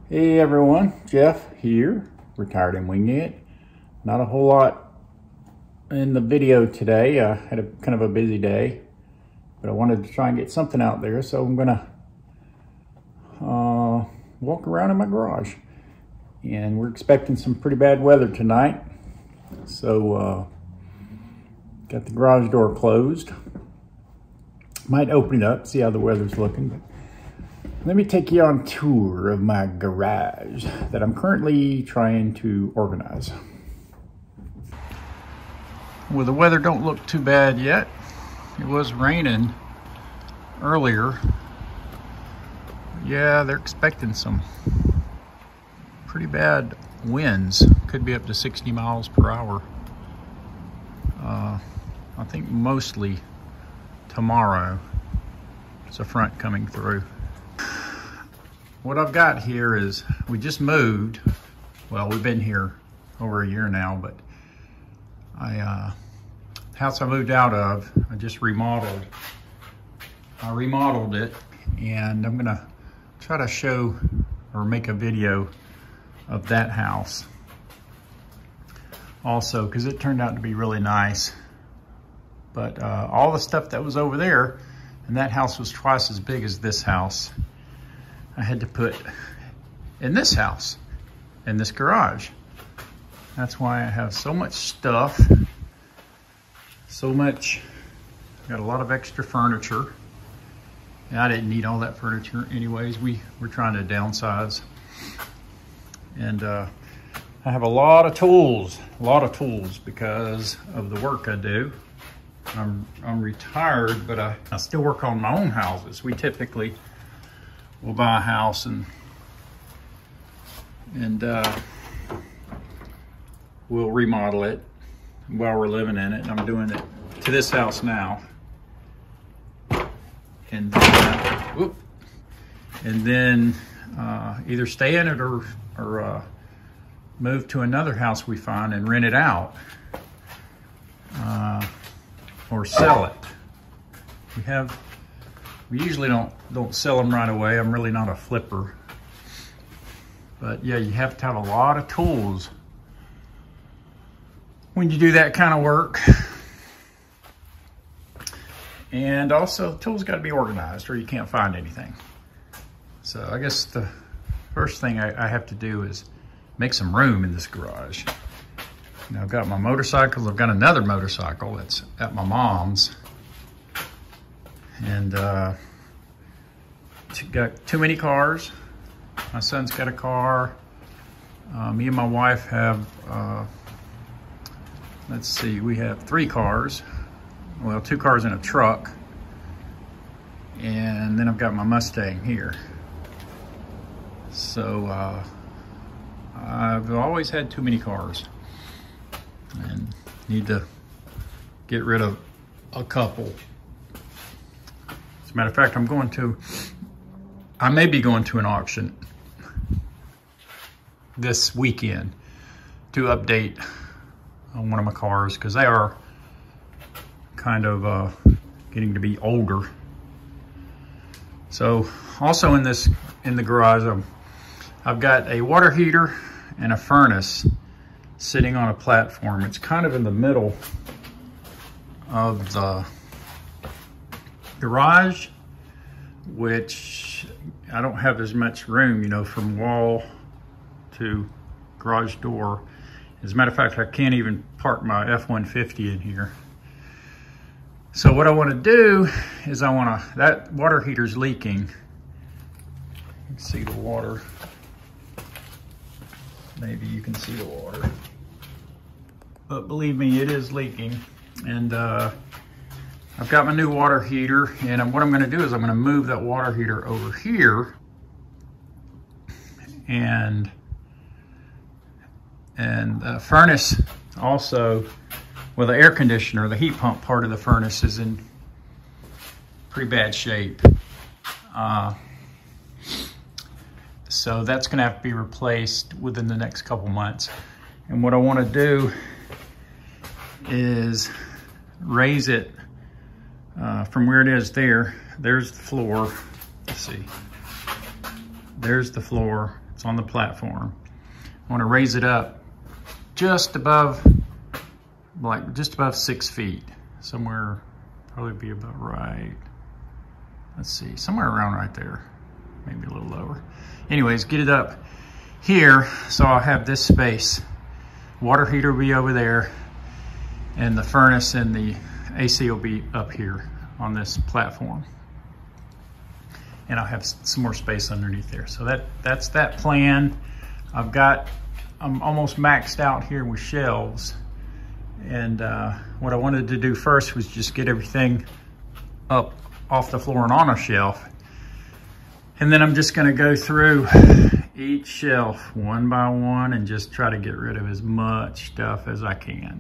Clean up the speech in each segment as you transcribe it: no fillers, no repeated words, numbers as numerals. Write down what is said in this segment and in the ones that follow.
Hey everyone, Jeff here, retired and winging it. Not a whole lot in the video today. I had a kind of a busy day, but I wanted to try and get something out there, so I'm gonna walk around in my garage. And we're expecting some pretty bad weather tonight, so got the garage door closed. Might open it up, see how the weather's looking. But let me take you on a tour of my garage that I'm currently trying to organize. Well, the weather don't look too bad yet. It was raining earlier. Yeah, they're expecting some pretty bad winds. Could be up to 60 miles per hour. I think mostly tomorrow. It's a front coming through. What I've got here is, we just moved. Well, we've been here over a year now, but the house I moved out of, I just remodeled. I remodeled it, and I'm gonna try to show or make a video of that house also, because it turned out to be really nice. But all the stuff that was over there, and that house was twice as big as this house, I had to put in this house, in this garage. That's why I have so much stuff, got a lot of extra furniture. And I didn't need all that furniture anyways. We were trying to downsize. And I have a lot of tools because of the work I do. I'm retired, but I still work on my own houses. We typically will buy a house and we'll remodel it while we're living in it. And I'm doing it to this house now. And then, either stay in it or move to another house we find and rent it out, or sell it. We usually don't sell them right away. I'm really not a flipper. But yeah, you have to have a lot of tools when you do that kind of work. And also, the tools got to be organized or you can't find anything. So I guess the first thing I have to do is make some room in this garage. Now I've got my motorcycles. I've got another motorcycle that's at my mom's. And got too many cars. My son's got a car. Me and my wife have, let's see, we have 3 cars. Well, 2 cars and a truck. And then I've got my Mustang here. So I've always had too many cars and need to get rid of a couple. As a matter of fact, I may be going to an auction this weekend to update on one of my cars, because they are kind of getting to be older. So also in the garage, I've got a water heater and a furnace sitting on a platform. It's kind of in the middle of the garage, which I don't have as much room, you know, from wall to garage door. As a matter of fact, I can't even park my F-150 in here. So what I want to do is that water heater's leaking. You can see the water. Maybe you can see the water. But believe me, it is leaking. And I've got my new water heater, and what I'm going to do is I'm going to move that water heater over here, and the furnace also, well, the air conditioner, the heat pump part of the furnace is in pretty bad shape. So that's going to have to be replaced within the next couple months. And what I want to do is raise it from where it is there. There's the floor. Let's see. There's the floor. It's on the platform. I want to raise it up just above, like just above 6 feet. Somewhere, probably be about right. Let's see, somewhere around right there. Maybe a little lower. Anyways, get it up here so I'll have this space. Water heater will be over there, and the furnace and the AC will be up here on this platform. And I'll have some more space underneath there. So that's that plan. I'm almost maxed out here with shelves. And what I wanted to do first was just get everything up off the floor and on a shelf. And then I'm just gonna go through each shelf one by one and just try to get rid of as much stuff as I can.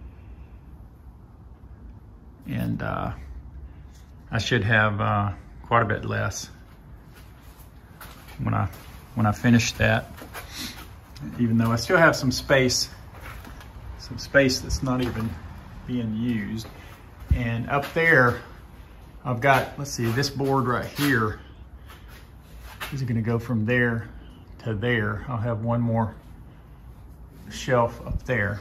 And I should have quite a bit less when I finish that, even though I still have some space that's not even being used. And up there I've got, let's see, this board right here is gonna go from there to there. I'll have one more shelf up there.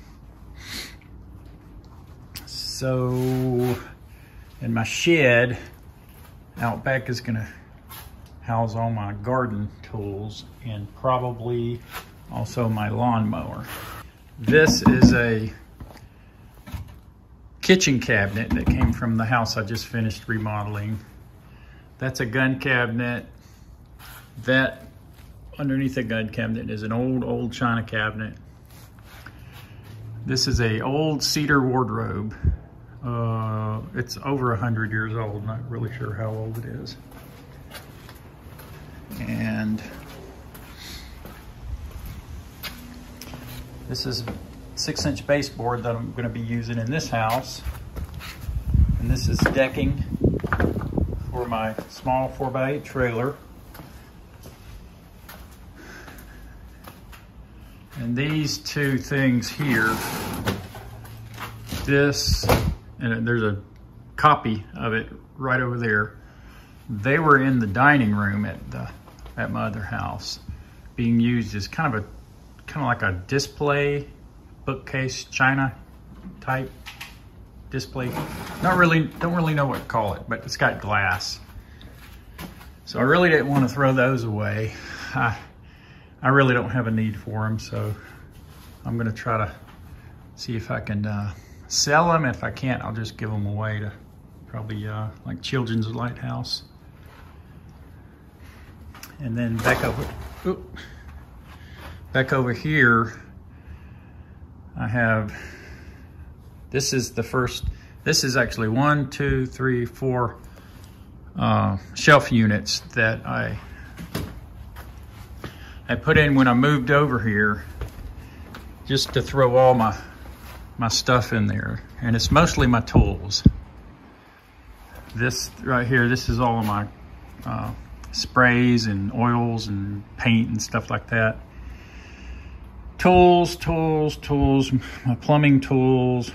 So, and my shed out back is gonna house all my garden tools and probably also my lawnmower. This is a kitchen cabinet that came from the house I just finished remodeling. That's a gun cabinet. That underneath the gun cabinet is an old china cabinet. This is a old cedar wardrobe. It's over 100 years old. Not really sure how old it is. And this is 6-inch baseboard that I'm going to be using in this house. And this is decking for my small 4x8 trailer. And these two things here, this, and there's a copy of it right over there. They were in the dining room at my other house, being used as kind of like a display bookcase, china type display. Don't really know what to call it, but it's got glass. So I really didn't want to throw those away. I really don't have a need for them, so I'm gonna try to see if I can sell them. If I can't, I'll just give them away to probably like Children's Lighthouse. And then back over here, I have, this is actually 1, 2, 3, 4 shelf units that I put in when I moved over here just to throw all my stuff in there. And it's mostly my tools. This right here, this is all of my sprays and oils and paint and stuff like that. Tools, my plumbing tools,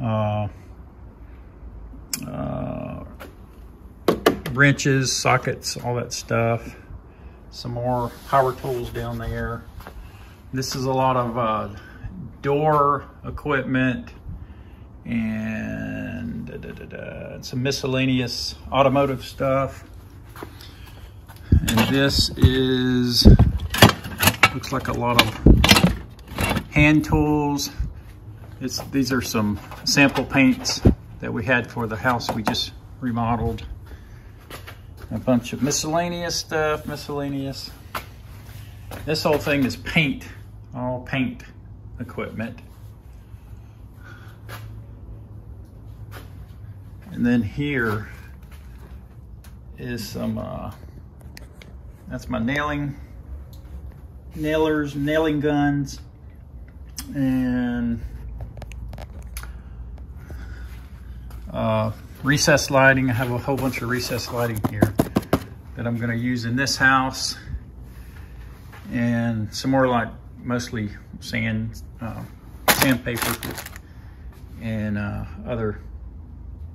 wrenches, sockets, all that stuff. Some more power tools down there. This is a lot of door equipment and some miscellaneous automotive stuff. And this looks like a lot of hand tools. These are some sample paints that we had for the house we just remodeled. A bunch of miscellaneous stuff, This whole thing is paint, all paint equipment. And then here is some, that's my nailers, nailing guns, and recessed lighting. I have a whole bunch of recessed lighting here that I'm going to use in this house, and some more, like mostly sandpaper and other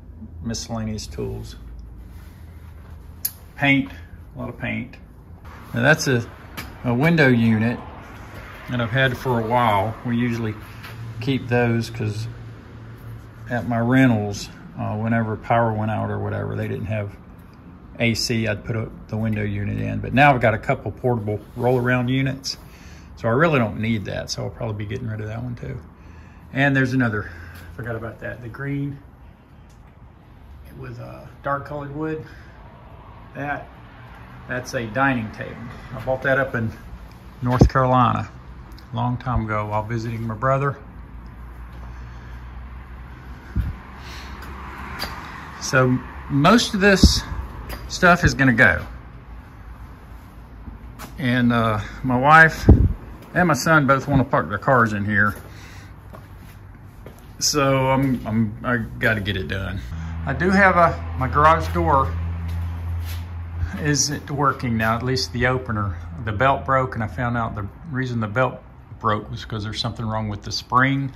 miscellaneous tools. Paint, a lot of paint. Now that's a window unit that I've had for a while. We usually keep those because at my rentals, whenever power went out or whatever, they didn't have AC, I'd put the window unit in. But now I've got a couple portable roll-around units, so I really don't need that, so I'll probably be getting rid of that one too. And there's another, forgot about that, the green with dark colored wood. That's a dining table. I bought that up in North Carolina a long time ago while visiting my brother. So most of this stuff is gonna go. And my wife and my son both want to park their cars in here. So I gotta get it done. I do have my garage door isn't working now, at least the opener. The belt broke, and I found out the reason the belt broke was because there's something wrong with the spring.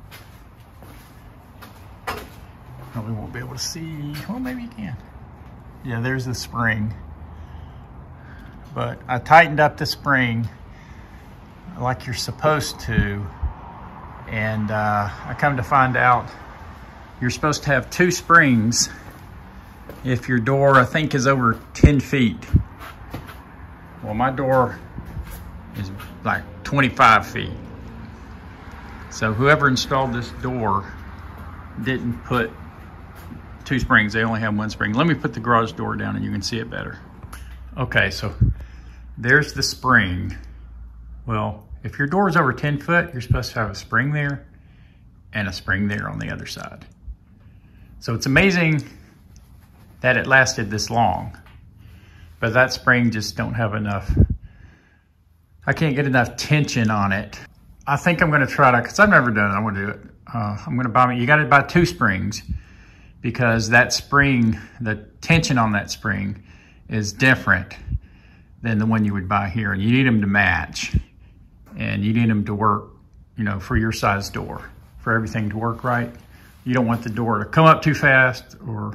Probably won't be able to see. Well, maybe you can. Yeah, there's the spring. But I tightened up the spring like you're supposed to. And I come to find out you're supposed to have 2 springs if your door, I think, is over 10 feet. Well, my door is like 25 feet. So whoever installed this door didn't put 2 springs. They only have 1 spring. Let me put the garage door down and you can see it better. Okay, so there's the spring. Well, if your door is over 10 foot, you're supposed to have a spring there and a spring there on the other side. So it's amazing that it lasted this long, but that spring just don't have enough. I can't get enough tension on it. I think I'm gonna try to, cause I've never done it, I'm gonna do it. I'm gonna buy you gotta buy 2 springs because that spring, the tension on that spring is different than the one you would buy here. And you need them to match. And you need them to work, you know, for your size door, for everything to work right. You don't want the door to come up too fast or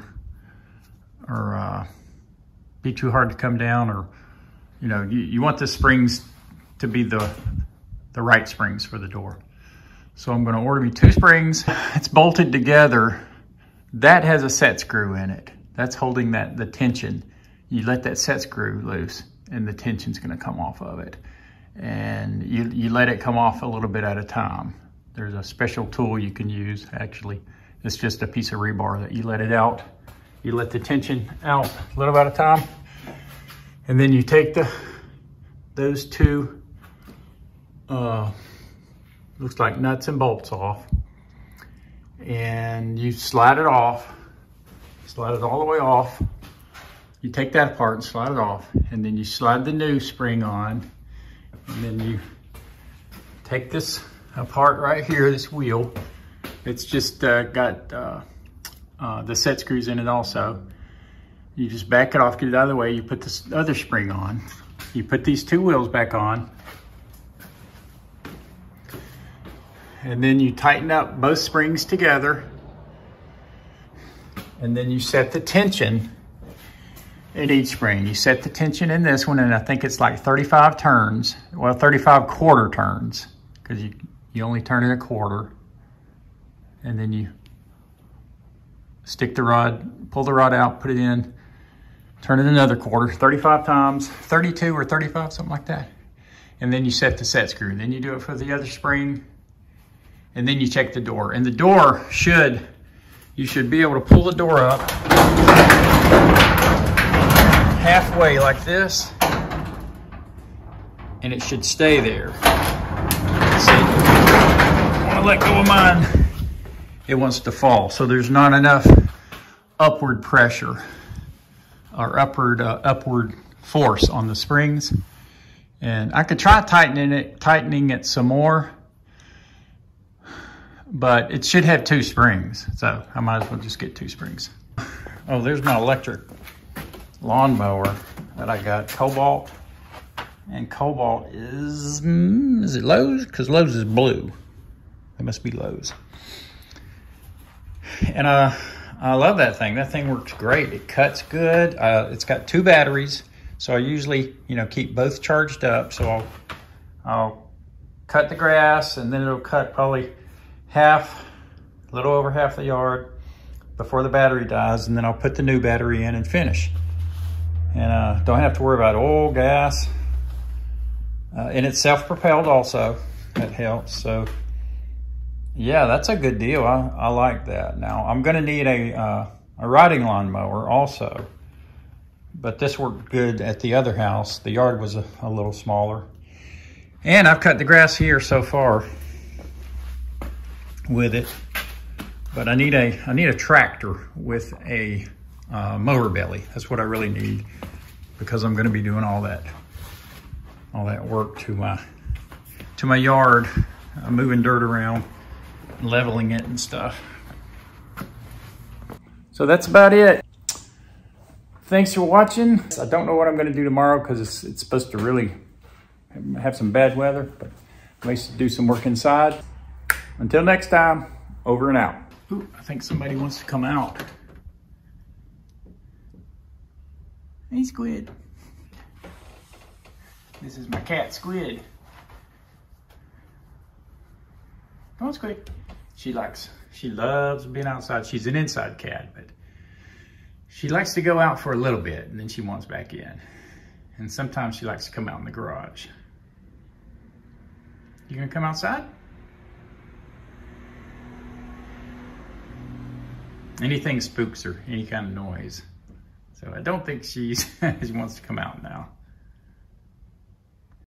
be too hard to come down, or, you know, you want the springs to be the right springs for the door. So I'm gonna order me 2 springs. It's bolted together. That has a set screw in it. That's holding the tension. You let that set screw loose and the tension's gonna come off of it. And you let it come off a little bit at a time. There's a special tool you can use, actually. It's just a piece of rebar that you let it out. You let the tension out a little at a time. And then you take those 2, looks like nuts and bolts off. And you slide it off, slide it all the way off. You take that apart and slide it off. And then you slide the new spring on. And then you take this apart right here, this wheel. It's just got the set screws in it also. You just back it off, get it out of the way. You put this other spring on. You put these 2 wheels back on. And then you tighten up both springs together. And then you set the tension in each spring. You set the tension in this one, and I think it's like 35 turns. Well, 35 quarter turns, because you only turn it a quarter. And then you stick the rod, pull the rod out, put it in, turn it another quarter, 35 times, 32 or 35, something like that. And then you set the set screw. Then you do it for the other spring, and then you check the door. And the door you should be able to pull the door up halfway like this, and it should stay there. See, I want to let go of mine. It wants to fall, so there's not enough upward pressure or upward force on the springs. And I could try tightening it some more, but it should have 2 springs, so I might as well just get 2 springs. Oh, there's my electric lawnmower that I got, Cobalt. And Cobalt is it Lowe's? Because Lowe's is blue. It must be Lowe's. And I love that thing. That thing works great. It cuts good. It's got 2 batteries, So I usually, you know, keep both charged up. So I'll cut the grass, and then it'll cut probably a little over half the yard before the battery dies, and then I'll put the new battery in and finish. And don't have to worry about oil, gas. And it's self-propelled also, that helps. So yeah, that's a good deal. I like that. Now I'm gonna need a riding lawnmower also, but this worked good at the other house. The yard was a little smaller. And I've cut the grass here so far with it, but I need a tractor with a mower belly. That's what I really need, because I'm gonna be doing all that work to my yard, moving dirt around, leveling it and stuff. So that's about it. Thanks for watching. I don't know what I'm gonna do tomorrow because it's supposed to really have some bad weather, but I may do some work inside. Until next time, over and out. Ooh, I think somebody wants to come out. Hey, Squid. This is my cat, Squid. Come on, Squid. She loves being outside. She's an inside cat, but she likes to go out for a little bit and then she wants back in. And sometimes she likes to come out in the garage. You gonna come outside? Anything spooks her, any kind of noise. So I don't think she wants to come out now.